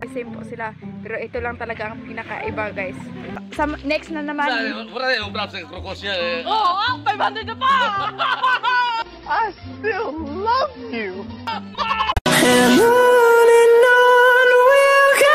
Same po sila. Pero ito lang talaga ang pinakaiba, guys. Next na naman. Wala yung braps ng krokos niya eh. Oo, 500 na pa! I still love you. And on we'll go.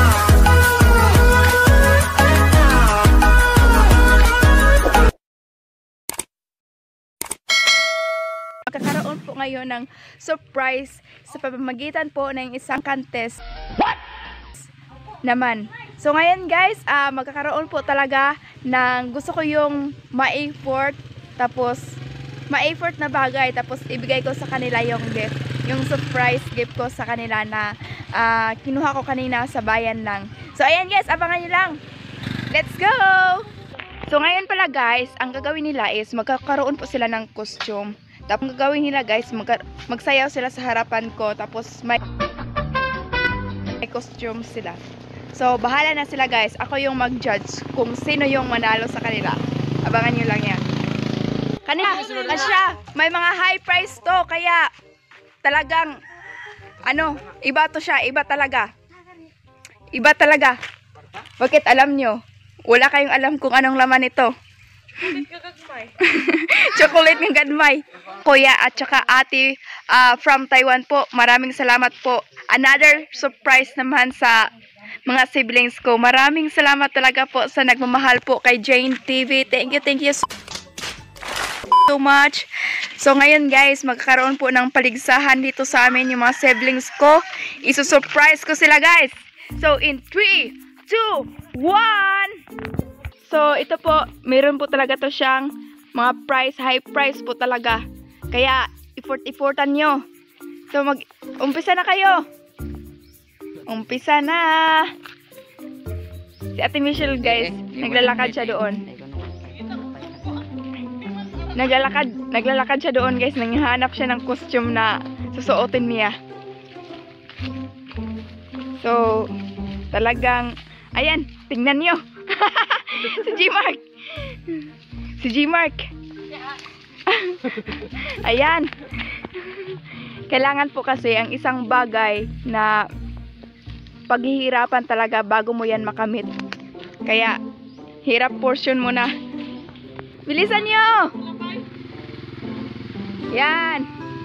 Magkakaroon po ngayon ng surprise sa pamamagitan po ng isang contest. What? Naman. So ngayon guys, magkakaroon po talaga ng gusto ko yung ma-effort, tapos ma-effort na bagay, tapos ibigay ko sa kanila yung gift, yung surprise gift ko sa kanila na kinuha ko kanina sa bayan lang. So ayan guys, abangan nyo lang. Let's go! So ngayon pala guys, ang gagawin nila is magkakaroon po sila ng costume. Tapos ang gagawin nila guys, magsayaw sila sa harapan ko, tapos may costume sila. So bahala na sila guys, ako yung mag-judge kung sino yung manalo sa kanila. Abangan nyo lang yan. Kanina, siya, may mga high price to, kaya talagang, iba to siya, iba talaga. Iba talaga. Bakit alam nyo? Wala kayong alam kung anong laman ito. Chocolate ng gadmay. Kuya at saka ate from Taiwan po, maraming salamat po. Another surprise naman sa mga siblings ko. Maraming salamat talaga po sa nagmamahal po kay Jane TV. Thank you so much. So ngayon guys, magkakaroon po ng paligsahan dito sa amin yung mga siblings ko. Isusurprise ko sila guys. So in 3, 2, 1. So ito po, meron po talaga to siyang mga price, high price po talaga. Kaya effort-effortan nyo. So umpisa na kayo. Umpisa na. Si Ate Michelle guys, naglalakad siya doon. Naglalakad siya doon guys, nanghahanap siya ng costume na susuotin niya. So, talagang, ayan, tingnan nyo. Si G-Mark. Si G-Mark. Ayan. Kailangan po kasi ang isang bagay na paghihirapan talaga bago mo yan makamit. Kaya, hirap portion muna. Bilisan nyo! Yan!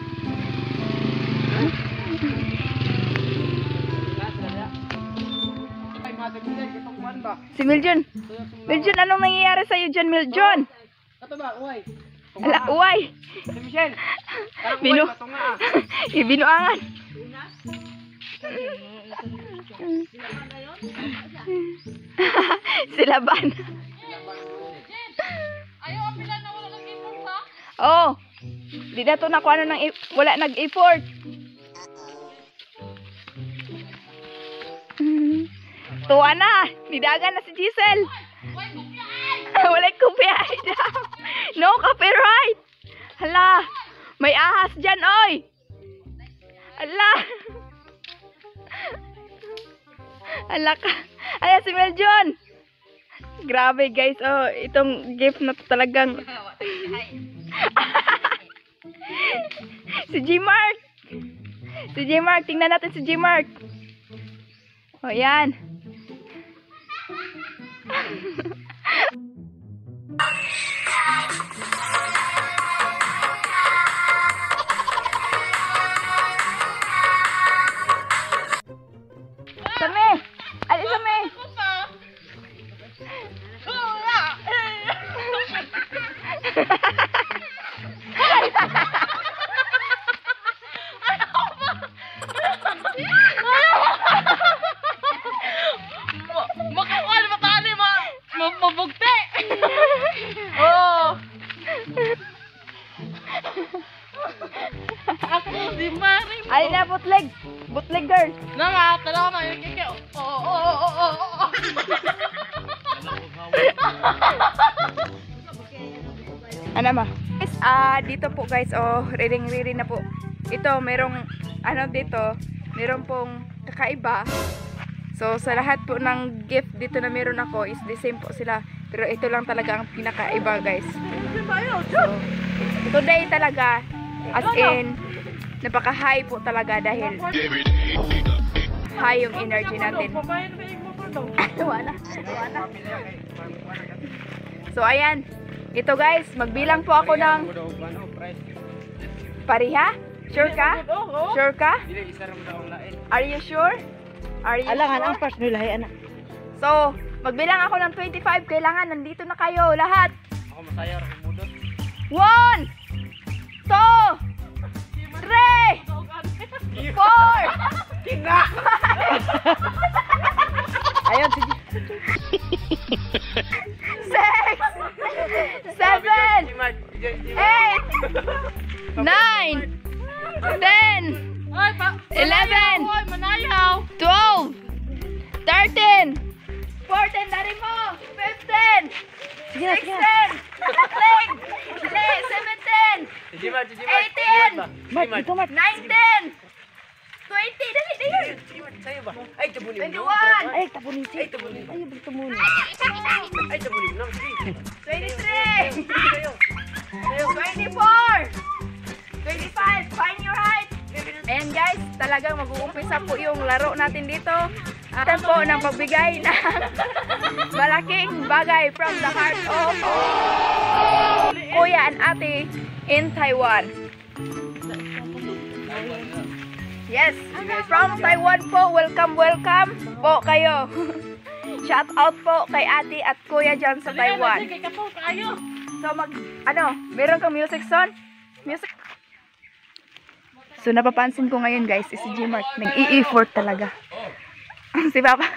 Si Miljon. Miljon, anong nangyayari sa'yo dyan, Miljon? Ito ba, uway? Ala, uway! Si Michelle! Ibinuangan. Silaban. Ayaw, ang pila na wala nag-import ha? Oh, di na to na kung ano wala nag-effort. Tuwa na, nidagan na si Giselle. Wala copyright. No copyright. Hala, may ahas dyan, oy. Hala. Hala ka. Hala si Meljon. Grabe guys, oh, itong gift na to talagang si G-Mark. Si G-Mark, tingnan natin si G-Mark. Oh, yan. Same! Ali, Same! Makakuha na matali, mabugte! Oo! Ako si Mari. Ali na, bootleg! Bootleg girl! Nga, talaga na yung kike. Oo. Ano ma? Guys, dito po guys, oh, riring na po. Ito, merong, dito, meron pong kakaiba. So, sa lahat po ng gift dito na meron ako is the same po sila. Pero ito lang talaga ang pinakaiba guys. So, today talaga, as in, napaka-high po talaga dahil high yung energy natin. Wala. So ayan, ito guys, magbilang po ako ng pariha? Sure ka? Sure ka? Are you sure? Are you Alangan sure? ang first nulahi anak. So, magbilang ako ng 25, kailangan nandito na kayo lahat. Ako masaya ra kung budot. 1 2 3 4 Ayun, sige. 6 7 8 9 10 Ay, pa. 11 Hoy, manayaw. 12 13 14 dari mo 15 16 17 18 19 20 dali dali Ay, tabuli 21 Ay, tapunin si. Ay, tabuli. Ay, bertemu. Ay, tabuli mo. 23 24 25 find your height. Ayan guys, talagang mag-uumpisa po yung laro natin dito. Ayan po ng pagbigay ng malaking bagay from the heart of Kuya and Ate in Taiwan. Yes, from Taiwan po, welcome po kayo. Shout out po kay Ate at Kuya dyan sa Taiwan. Kay kapo, kayo. So meron kang music son? Music. So napapansin ko ngayon guys, si G-Mark nag-i-effort talaga. Si Papa.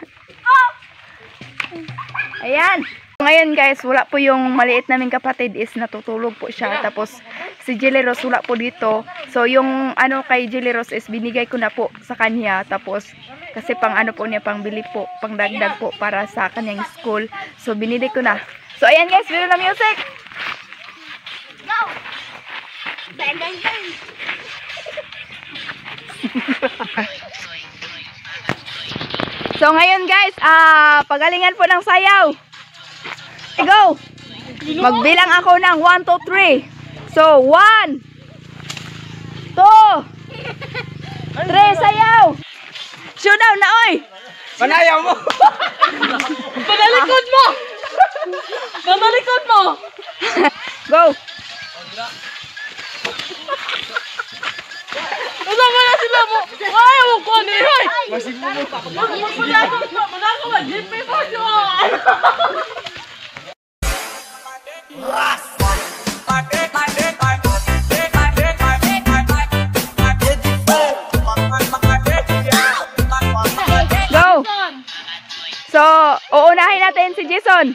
Ayan. Ngayon guys, wala po yung maliit naming kapatid is natutulog po siya. Tapos si Jelly Rose wala po dito. So yung kay Jelly Rose is binigay ko na po sa kanya. Tapos kasi pang po niya, pang bili po, pang dagdag po para sa kanyang school. So binili ko na. So ayan guys, meron na music. Go! Bang bang bang! So ngayon guys, pagalingan po ng sayaw. Go! Magbilang ako ng 1, 2, 3. So 1 2 3, sayaw! Showdown na oy! Panayaw mo! Panalikod mo! Panalikod mo! Go! Kasama na sila mo! Ay, huwag ko ano yun! Masig mo mo. Manako ba? GP mo yun! Go! So, uunahin natin si Jason.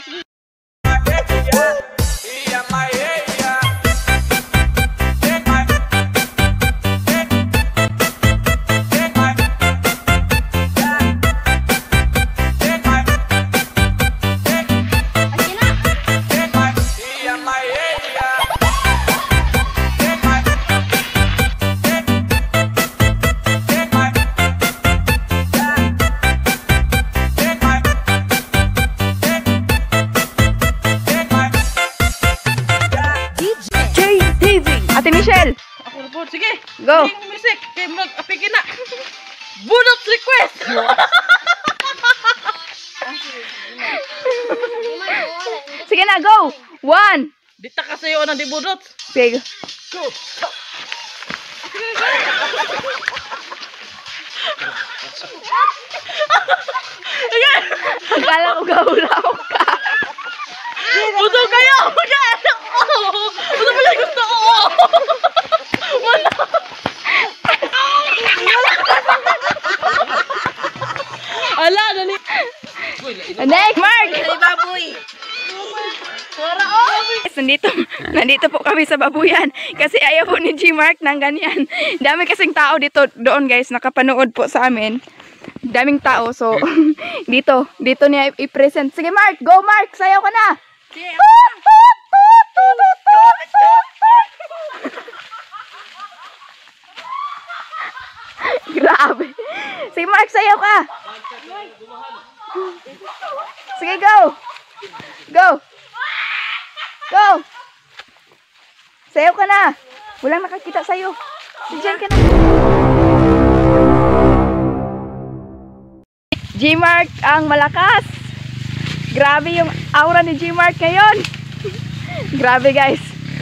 Ate Michelle, Ako na po. Sige. go! Yung music. Kaya mag-apigin na. Bunot request! Sige na, go! 1. Dita ka sa'yo na di bunot. Sige. Akala ko gahulaw ka. Buto kayo! Buto pala gusto ko! Wala! Ala, dali! Next, Mark! baboy! Nandito po kami sa babuyan kasi ayaw po ni G-Mark ng ganyan. Dami kasing tao dito doon guys, nakapanood po sa amin. Daming tao, so dito niya i-present. Sige Mark, go Mark, sayaw ka na! Grabe. Sige Mark, sayaw ka! Sige, go! Go! Go! Sayaw ka na! Walang nakakita sa'yo. Diyan ka na. G-Mark ang malakas. Grabe yung aura ni G-Mark ngayon. Grabe guys.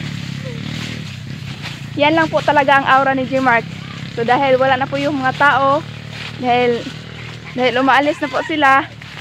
Yan lang po talaga ang aura ni G-Mark. So dahil wala na po yung mga tao, dahil umaalis na po sila.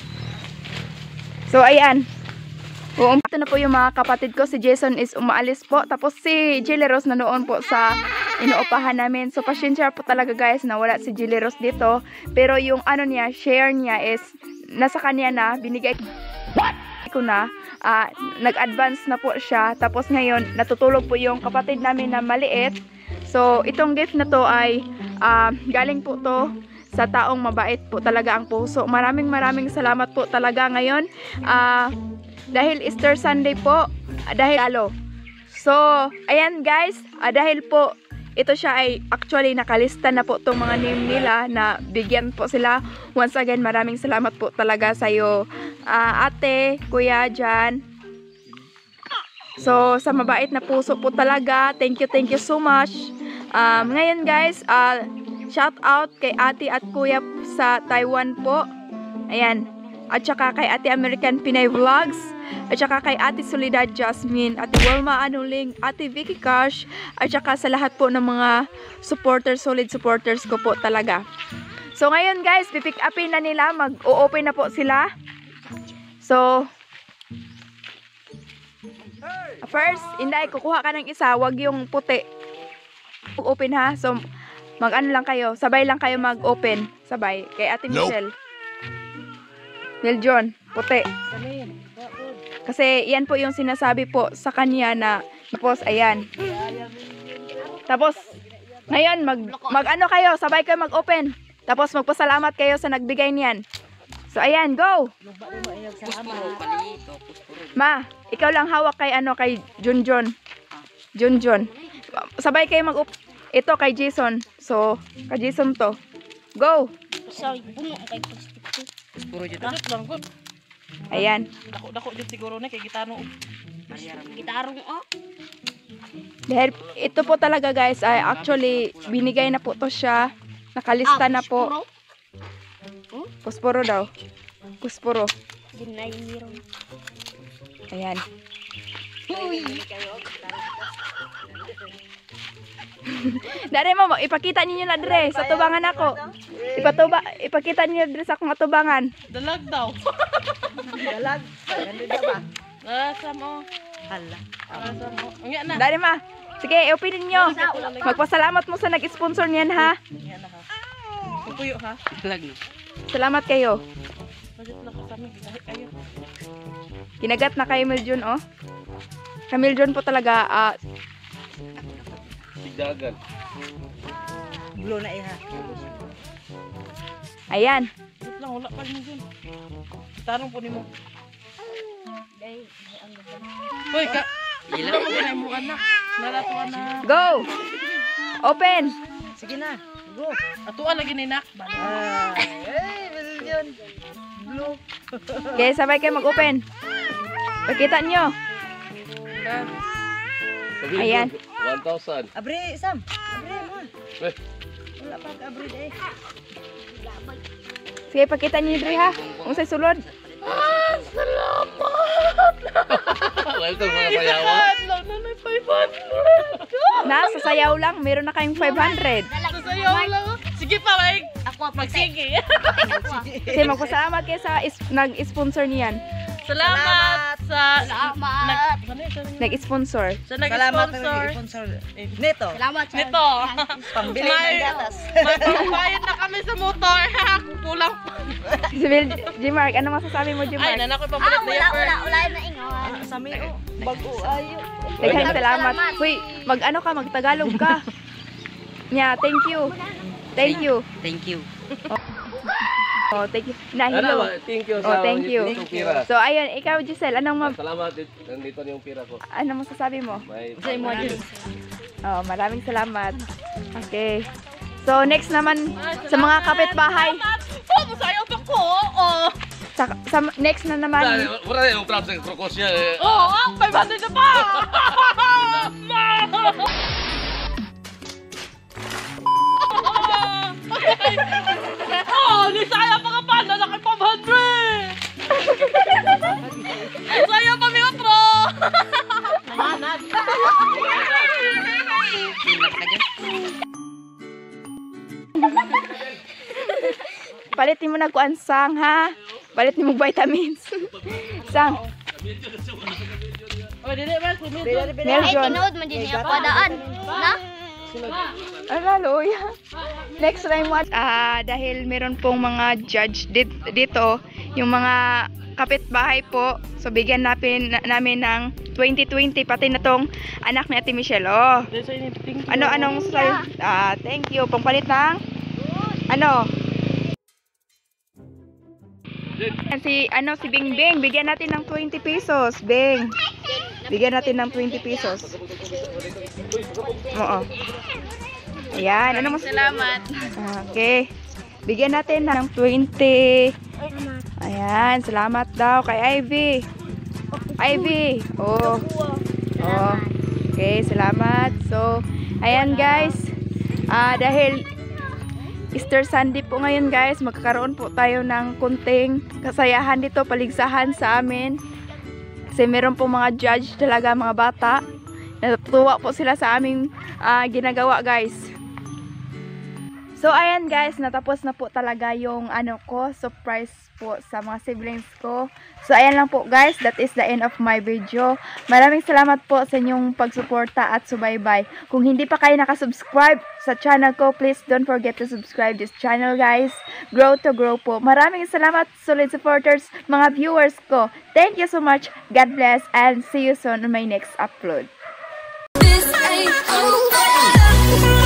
So ayan. Ito na po yung mga kapatid ko. Si Jason is umaalis po. Tapos si Jilly Rose na noon po sa inuupahan namin. So pasensya po talaga guys na wala si Jilly Rose dito. Pero yung ano niya, share niya is nasa kanya na. Binigay ko na. Nag-advance na po siya. Tapos ngayon natutulog po yung kapatid namin na maliit. So itong gift na to ay galing po to sa taong mabait po talaga ang puso. Maraming salamat po talaga ngayon. Dahil Easter Sunday po, dahil lalo. So, ayan guys, dahil po ito siya ay actually nakalista na po itong mga name nila na bigyan po sila. Once again, maraming salamat po talaga sa iyo, ate, kuya, dyan. So, sa mabait na puso po talaga, thank you so much. Ngayon guys, shout out kay ate at kuya sa Taiwan po. Ayan. At saka kay Ate American Pinay Vlogs, at saka kay Ate Soledad Jasmine, Ate Wilma Anuling, Ate Vicky Cash, at saka sa lahat po ng mga supporters, solid supporters ko po talaga. So ngayon guys, pipick upin na nila, mag-o-open na po sila. So first, Inday, kukuha ka ng isa, wag yung puti. Open ha, so mag-ano lang kayo, sabay lang kayo mag-open, sabay, kay Ate Michelle. John, puti. Kasi yan po yung sinasabi po sa kanya na tapos ayan. Tapos ngayon mag-ano kayo, sabay kayo mag-open. Tapos magpasalamat kayo sa nagbigay niyan. So ayan, go. Ma, ikaw lang hawak kay kay Junjun. Junjun. Sabay kayo mag-open. Ito kay Jason. So, kay Jason to. Go. Puro dito. Lang gud. Ayan. Dako jud siguro na kay gitano. Gitarong Dahil ito po talaga guys ay actually binigay na po to siya. Nakalista na po. Pusporo daw. Pusporo. Ayan. Dari mo, ipakita niyo na dire sa tubangan ako. Ipakita niyo dire sa akong atubangan. Dalag daw. Dalag. Ganda ba? Nasa mo. Hala. Nasa mo. Nga na. Dari ma. Sige, openin niyo. Magpasalamat mo sa nag-sponsor niyan ha. Yan na ha. Pupuyo ha. Dalag na. Salamat kayo. Budget lang sa amin. Ayo. Kinagat na kay Miljon oh. Kay Miljon po talaga Dagan. Blow na iha. ayan. Wait lang, wala pa rin dyan. Tarong po ni mo. Hoy, ilan mo na mo anak. Naratuan na. Go. Open. Sige na. Go. Atuan lagi ni nak. Million. Blue. Okay, sabay kayo mag-open. Pakita niyo. Ayan. 1,000. Abre, Sam. Abre mo. Wala pa ka-abre eh. Sige, pakita niyo diri ha. Kung sa'y sulod. Salamat! Welcome mga sayawa. Lang na may 500. Sa sayaw lang, meron na kayong 500. Sasayaw lang. Sige pa, magsige. Kasi magpasalamat kayo sa nag-sponsor niyan. Salamat sa Nag-sponsor. sa nag-sponsor. Neto. Salamat sa Nito. Pambili ng gatas. May pambayad na kami sa motor. Kulang pa. Si G-Mark, ano masasabi mo, Ay, G-Mark? nanak ko pambayad na yapper. wala na ingawan. Sa mio. Bago ayo. Daghang salamat. Uy, mag-ano ka, mag-Tagalog ka. Yeah, thank you. Thank you. Thank you. Oh, thank you. Nahilo. Thank you Oh, sa thank you. itong pira. So, ayun, ikaw, Giselle, Salamat, nandito na yung pira ko. ano masasabi mo? May Oh, maraming salamat. Okay. So, next naman sa mga kapitbahay. Oh, masaya pa ko. Oh. Sa next na naman. Wala na yung props ng krokos niya. Oh, 500 na pa. Oh, nisaya pa ka pa. Lalaki pa ni mo nagkuan sang ha. Balit ni mo vitamins. Sang. Oh, dili ba? Ay, Nelson. tinood man din niya padaan. Na? Ala, luya. Next time what? Dahil meron pong mga judge dito, yung mga kapitbahay po. So bigyan namin ng 2020 pati na tong anak ni Ate Michelle. Oh. Anong style? Thank you. Pangpalit ng ano? Si Bingbing, bigyan natin ng 20 pesos, Bing. Bigyan natin ng 20 pesos. Oo. Ayan, ano mo? Salamat. Okay. Bigyan natin ng 20. Ayan, salamat daw kay Ivy. Ivy. Oh. Oh. Okay, salamat. So, ayan guys. Dahil Easter Sunday po ngayon guys, magkakaroon po tayo ng kunting kasayahan dito, paligsahan sa amin. Kasi meron po mga judge talaga, mga bata. Natutuwa po sila sa aming ginagawa guys. So ayan guys, natapos na po talaga yung surprise po sa mga siblings ko. So ayan lang po guys, that is the end of my video. Maraming salamat po sa inyong pagsuporta at subaybay. Kung hindi pa kayo nakasubscribe sa channel ko, please don't forget to subscribe this channel guys. Grow to grow po. Maraming salamat solid supporters, mga viewers ko. Thank you so much. God bless and see you soon on my next upload. This ain't over.